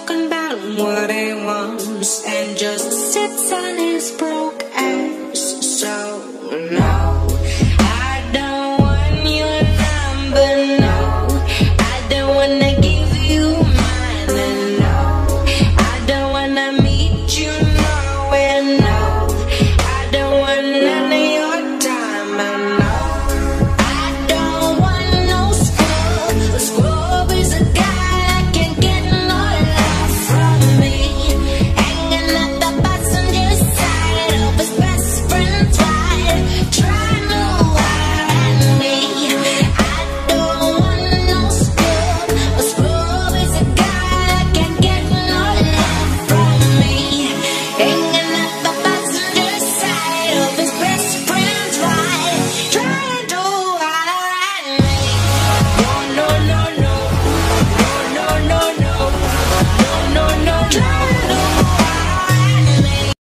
talking about what he wants and just sits on his broke